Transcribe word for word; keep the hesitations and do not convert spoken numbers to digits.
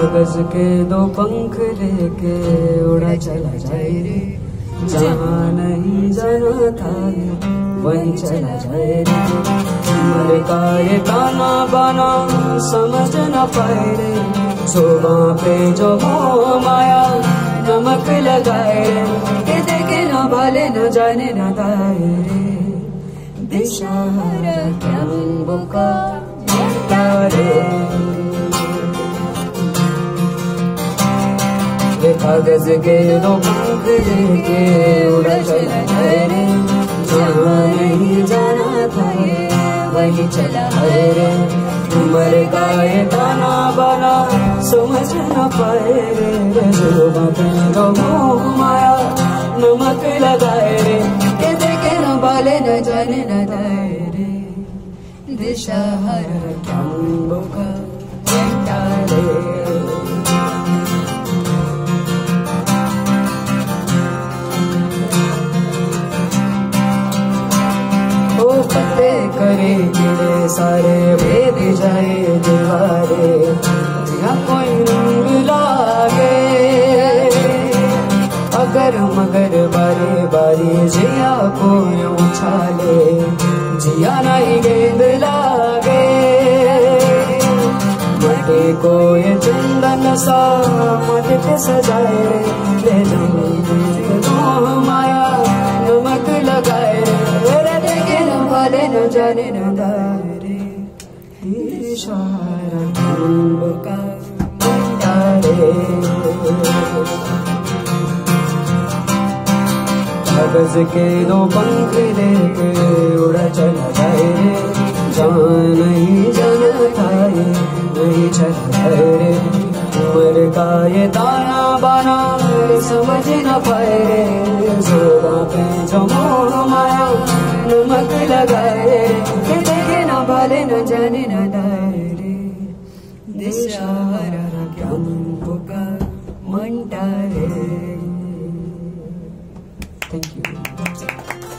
कागज के दो पंख लेके उड़ा चला जाए रे, जहाँ नहीं जाना था वहीं चला जाए रे। उम्र का ये ताना बाना समझ न पाए रे, जुबां पे जो मोह माया नमक लगाए रे। के देखे न भाले न जाने न दाए रे, दिशा का रे। कागज के दो पंख लेके उड़ा चला जाए रे, जहाँ नहीं जाना था वही चला है रे। उम्र का ये ताना बाना समझ न पाए रे, जुबां पे जो मोह माया नमक लगाए रे। के देखे न बाले न जाने न दाए रे, दिशा हर क्यों का झंडा रे। पत्ते करे गिले सारे भेद जाए दीवारे, या कोई रंग लागे अगर मगर बारी बारी जिया को उछाले, जिया नहीं गेंद लागे। मटे को ये चंदन सा मट के सजाए रे, मोह माया नमक लगाए रे। देखे न वाले न जाने न दाए रे, इशारा का रे। कागज के दो पंख लेके उड़ा चला जाए रे, जहाँ नहीं जाना था नहीं चला जाए रे। उम्र का ये ताना बाना समझ न पाए रे, जुबां पे जो मोह माया नमक लगाए रे। देखे न भाले न जाने न